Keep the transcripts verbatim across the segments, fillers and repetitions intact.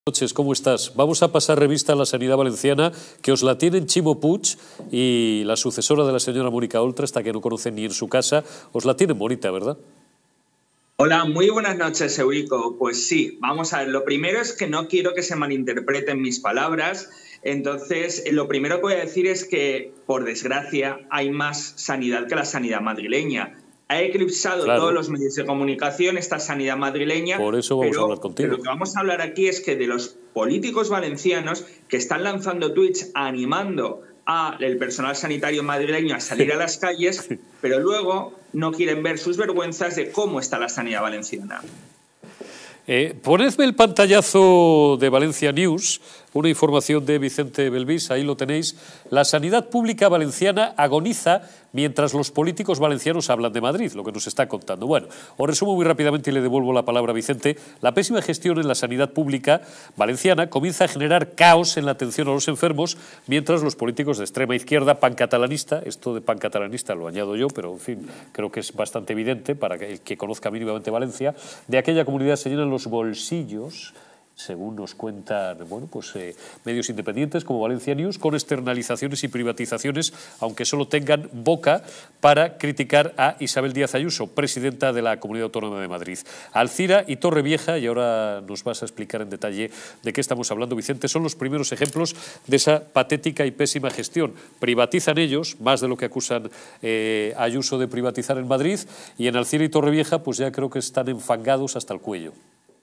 Buenas noches, ¿cómo estás? Vamos a pasar revista a la sanidad valenciana, que os la tienen Chimo Puig y la sucesora de la señora Mónica Oltra, hasta que no conocen ni en su casa. Os la tienen bonita, ¿verdad? Hola, muy buenas noches, Eurico. Pues sí, vamos a ver. Lo primero es que no quiero que se malinterpreten mis palabras. Entonces, lo primero que voy a decir es que, por desgracia, hay más sanidad que la sanidad madrileña. Ha eclipsado claro. todos los medios de comunicación esta sanidad madrileña. Por eso vamos pero, a hablar contigo. Pero lo que vamos a hablar aquí es que de los políticos valencianos que están lanzando tweets animando al personal sanitario madrileño a salir a las calles, pero luego no quieren ver sus vergüenzas de cómo está la sanidad valenciana. Eh, ponedme el pantallazo de Valencia News, una información de Vicente Belvis, ahí lo tenéis. La sanidad pública valenciana agoniza mientras los políticos valencianos hablan de Madrid, lo que nos está contando. Bueno, os resumo muy rápidamente y le devuelvo la palabra a Vicente. La pésima gestión en la sanidad pública valenciana comienza a generar caos en la atención a los enfermos, mientras los políticos de extrema izquierda pancatalanista, esto de pancatalanista lo añado yo, pero en fin, creo que es bastante evidente para que el que conozca mínimamente Valencia, de aquella comunidad se llenan los bolsillos, según nos cuentan bueno, pues, eh, medios independientes como Valencia News, con externalizaciones y privatizaciones, aunque solo tengan boca para criticar a Isabel Díaz Ayuso, presidenta de la Comunidad Autónoma de Madrid. Alcira y Torrevieja, y ahora nos vas a explicar en detalle de qué estamos hablando, Vicente, son los primeros ejemplos de esa patética y pésima gestión. Privatizan ellos, más de lo que acusan eh, a Ayuso de privatizar en Madrid, y en Alcira y Torrevieja pues ya creo que están enfangados hasta el cuello.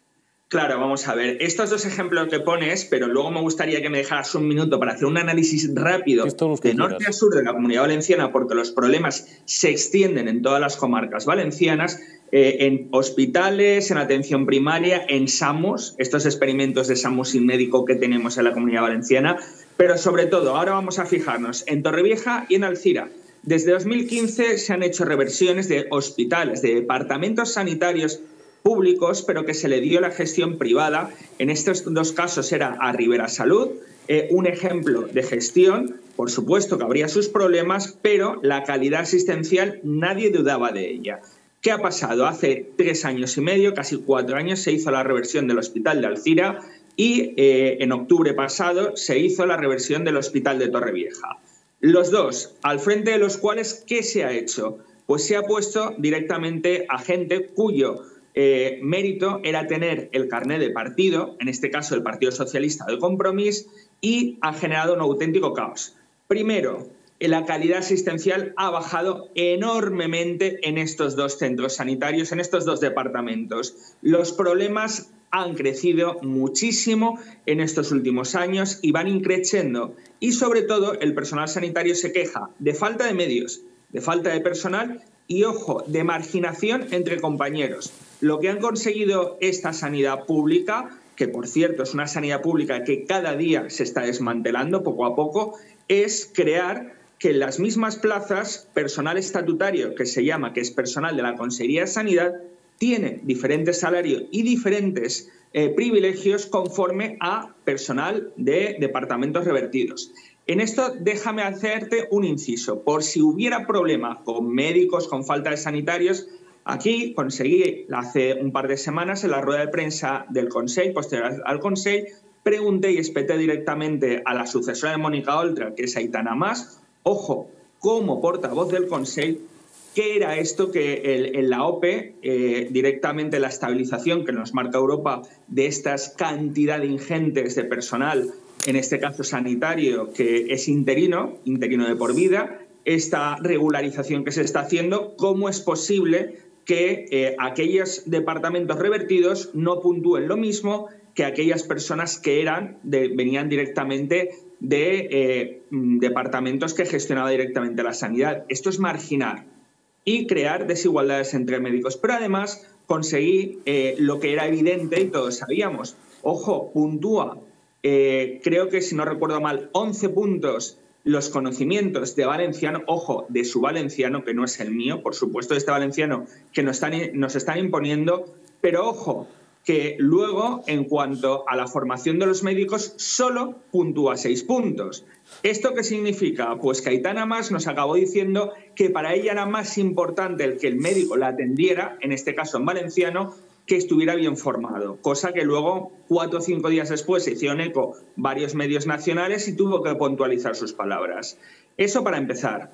Claro, vamos a ver, estos dos ejemplos que pones, pero luego me gustaría que me dejaras un minuto para hacer un análisis rápido de norte a sur de la Comunidad Valenciana, porque los problemas se extienden en todas las comarcas valencianas, eh, en hospitales, en atención primaria, en SAMUS, estos experimentos de SAMUS sin médico que tenemos en la Comunidad Valenciana, pero sobre todo, ahora vamos a fijarnos en Torrevieja y en Alcira. Desde dos mil quince se han hecho reversiones de hospitales, de departamentos sanitarios públicos, pero que se le dio la gestión privada. En estos dos casos era a Ribera Salud, eh, un ejemplo de gestión. Por supuesto que habría sus problemas, pero la calidad asistencial nadie dudaba de ella. ¿Qué ha pasado? Hace tres años y medio, casi cuatro años, se hizo la reversión del Hospital de Alcira y eh, en octubre pasado se hizo la reversión del Hospital de Torrevieja. Los dos, al frente de los cuales, ¿qué se ha hecho? Pues se ha puesto directamente a gente cuyo Eh, mérito era tener el carné de partido, en este caso el Partido Socialista del Compromís, y ha generado un auténtico caos. Primero, la calidad asistencial ha bajado enormemente en estos dos centros sanitarios, en estos dos departamentos. Los problemas han crecido muchísimo en estos últimos años y van increciendo. Y sobre todo el personal sanitario se queja de falta de medios, de falta de personal y, ojo, de marginación entre compañeros. Lo que han conseguido esta sanidad pública, que por cierto es una sanidad pública que cada día se está desmantelando poco a poco, es crear que en las mismas plazas, personal estatutario, que se llama, que es personal de la Consejería de Sanidad, tiene diferentes salarios y diferentes eh, privilegios conforme a personal de departamentos revertidos. En esto déjame hacerte un inciso. Por si hubiera problemas con médicos, con falta de sanitarios, aquí conseguí hace un par de semanas en la rueda de prensa del Consell, posterior al Consell, pregunté y espeté directamente a la sucesora de Mónica Oltra, que es Aitana Mas, ojo, como portavoz del Consell, qué era esto que el, en la O P E, eh, directamente la estabilización que nos marca Europa de estas cantidad ingentes de personal, en este caso sanitario, que es interino, interino de por vida, esta regularización que se está haciendo, ¿cómo es posible que eh, aquellos departamentos revertidos no puntúen lo mismo que aquellas personas que eran de, venían directamente de eh, departamentos que gestionaba directamente la sanidad? Esto es marginar y crear desigualdades entre médicos. Pero además conseguí eh, lo que era evidente y todos sabíamos. Ojo, puntúa, eh, creo que si no recuerdo mal, once puntos los conocimientos de valenciano, ojo, de su valenciano, que no es el mío, por supuesto, de este valenciano que nos están, nos están imponiendo, pero ojo, que luego, en cuanto a la formación de los médicos, solo puntúa seis puntos. ¿Esto qué significa? Pues que Aitana Mas nos acabó diciendo que para ella era más importante el que el médico la atendiera, en este caso en valenciano, que estuviera bien formado, cosa que luego, cuatro o cinco días después, se hicieron eco varios medios nacionales y tuvo que puntualizar sus palabras. Eso para empezar.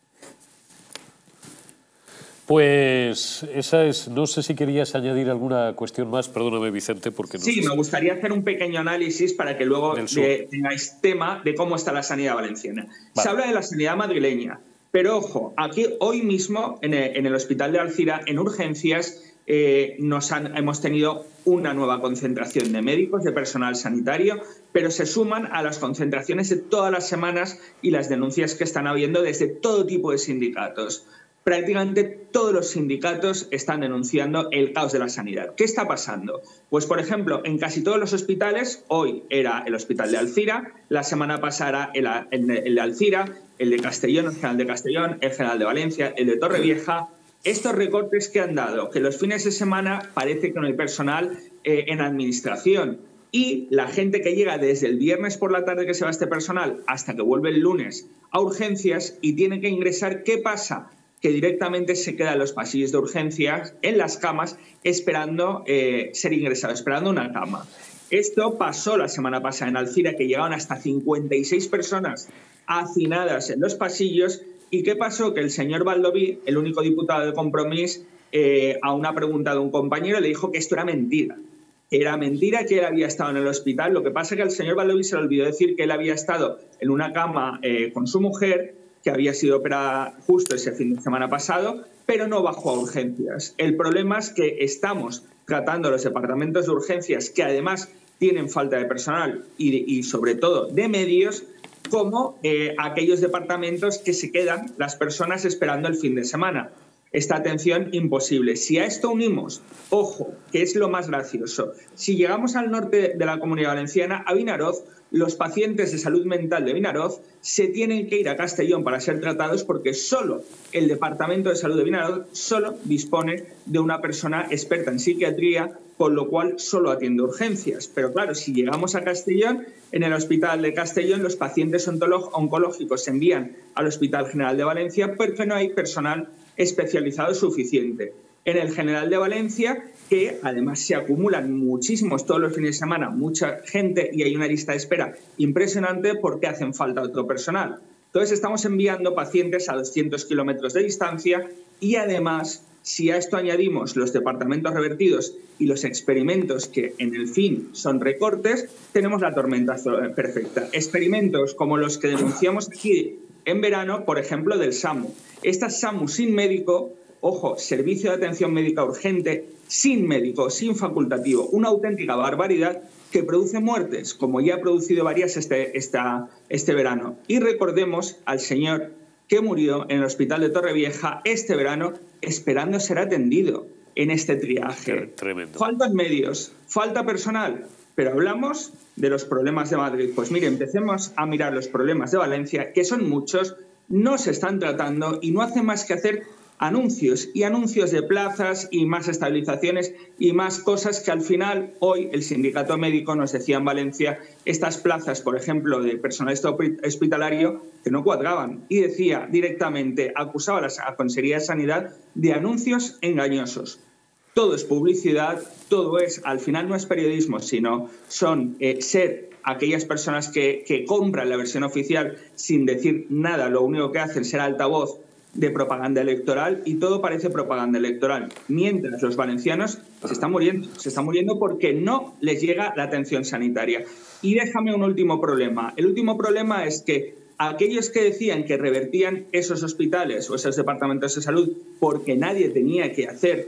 Pues esa es, no sé si querías añadir alguna cuestión más, perdóname Vicente, porque no Sí, sé me gustaría hacer un pequeño análisis para que luego de, tengáis tema de cómo está la sanidad valenciana. Vale. Se habla de la sanidad madrileña, pero ojo, aquí hoy mismo en el, en el Hospital de Alcira, en urgencias, eh, nos han, hemos tenido una nueva concentración de médicos, de personal sanitario, pero se suman a las concentraciones de todas las semanas y las denuncias que están habiendo desde todo tipo de sindicatos. Prácticamente todos los sindicatos están denunciando el caos de la sanidad. ¿Qué está pasando? Pues, por ejemplo, en casi todos los hospitales, hoy era el Hospital de Alcira, la semana pasada era el, el, el de Alcira, el de Castellón, el General de Castellón, el General de Valencia, el de Torrevieja. Estos recortes que han dado, que los fines de semana parece que no hay personal eh, en administración y la gente que llega desde el viernes por la tarde que se va este personal hasta que vuelve el lunes a urgencias y tiene que ingresar, ¿qué pasa? Que directamente se queda en los pasillos de urgencias, en las camas, esperando eh, ser ingresado, esperando una cama. Esto pasó la semana pasada en Alcira, que llegaban hasta cincuenta y seis personas hacinadas en los pasillos. ¿Y qué pasó? Que el señor Baldoví, el único diputado de Compromís, eh, a una pregunta de un compañero le dijo que esto era mentira. Era mentira que él había estado en el hospital. Lo que pasa es que al señor Baldoví se le olvidó decir que él había estado en una cama eh, con su mujer, que había sido operada justo ese fin de semana pasado, pero no bajó a urgencias. El problema es que estamos tratando los departamentos de urgencias, que además tienen falta de personal y, y sobre todo de medios, como eh, aquellos departamentos que se quedan las personas esperando el fin de semana. Esta atención imposible. Si a esto unimos, ojo, que es lo más gracioso, si llegamos al norte de la Comunidad Valenciana, a Vinaroz, los pacientes de salud mental de Vinaroz se tienen que ir a Castellón para ser tratados porque solo el Departamento de Salud de Vinaroz solo dispone de una persona experta en psiquiatría, con lo cual solo atiende urgencias. Pero claro, si llegamos a Castellón, en el Hospital de Castellón los pacientes oncológicos se envían al Hospital General de Valencia porque no hay personal especializado suficiente. En el General de Valencia, que además se acumulan muchísimos todos los fines de semana, mucha gente y hay una lista de espera impresionante porque hacen falta otro personal. Entonces estamos enviando pacientes a doscientos kilómetros de distancia y además, si a esto añadimos los departamentos revertidos y los experimentos que en el fin son recortes, tenemos la tormenta perfecta. Experimentos como los que denunciamos aquí en verano, por ejemplo, del SAMU. Estas SAMU sin médico, ojo, servicio de atención médica urgente, sin médico, sin facultativo, una auténtica barbaridad que produce muertes, como ya ha producido varias este, esta, este verano. Y recordemos al señor que murió en el Hospital de Torrevieja este verano esperando ser atendido en este triaje. Tremendo. Faltan medios, falta personal, pero hablamos de los problemas de Madrid. Pues mire, empecemos a mirar los problemas de Valencia, que son muchos, no se están tratando y no hacen más que hacer anuncios y anuncios de plazas y más estabilizaciones y más cosas que al final hoy el sindicato médico nos decía en Valencia estas plazas, por ejemplo, de personal hospitalario que no cuadraban y decía directamente, acusaba a la Consejería de Sanidad de anuncios engañosos. Todo es publicidad, todo es, al final no es periodismo, sino son eh, ser aquellas personas que, que compran la versión oficial sin decir nada, lo único que hacen es ser altavoz de propaganda electoral y todo parece propaganda electoral, mientras los valencianos se están muriendo, se están muriendo porque no les llega la atención sanitaria. Y déjame un último problema. El último problema es que aquellos que decían que revertían esos hospitales o esos departamentos de salud porque nadie tenía que hacer,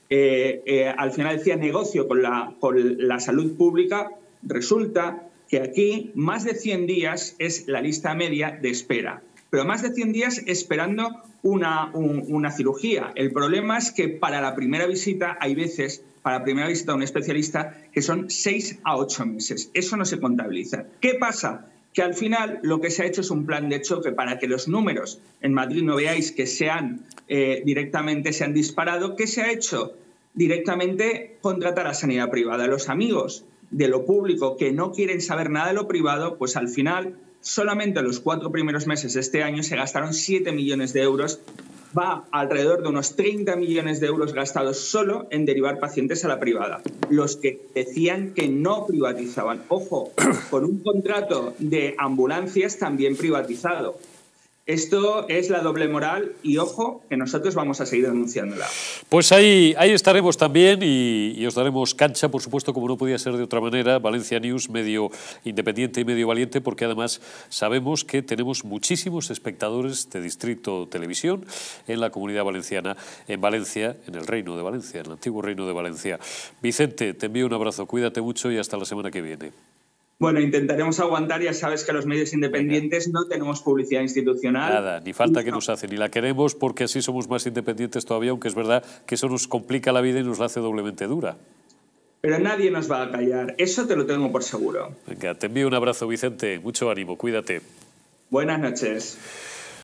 eh, eh, al final decía negocio con la, con la salud pública, resulta que aquí más de cien días es la lista media de espera. Pero más de cien días esperando una, un, una cirugía. El problema es que para la primera visita, hay veces, para la primera visita a un especialista, que son seis a ocho meses. Eso no se contabiliza. ¿Qué pasa? Que al final lo que se ha hecho es un plan de choque para que los números en Madrid no veáis que se han, eh, directamente se han disparado. ¿Qué se ha hecho? Directamente contratar a sanidad privada. Los amigos de lo público que no quieren saber nada de lo privado, pues al final solamente en los cuatro primeros meses de este año se gastaron siete millones de euros va alrededor de unos treinta millones de euros gastados solo en derivar pacientes a la privada. Los que decían que no privatizaban. Ojo, con un contrato de ambulancias también privatizado. Esto es la doble moral y, ojo, que nosotros vamos a seguir denunciándola. Pues ahí, ahí estaremos también y, y os daremos cancha, por supuesto, como no podía ser de otra manera. Valencia News, medio independiente y medio valiente, porque además sabemos que tenemos muchísimos espectadores de Distrito Televisión en la Comunidad Valenciana, en Valencia, en el Reino de Valencia, en el antiguo Reino de Valencia. Vicente, te envío un abrazo, cuídate mucho y hasta la semana que viene. Bueno, intentaremos aguantar. Ya sabes que los medios independientes Venga. no tenemos publicidad institucional. Nada, ni falta que nos hace, ni la queremos porque así somos más independientes todavía, aunque es verdad que eso nos complica la vida y nos la hace doblemente dura. Pero nadie nos va a callar, eso te lo tengo por seguro. Venga, te envío un abrazo, Vicente. Mucho ánimo, cuídate. Buenas noches.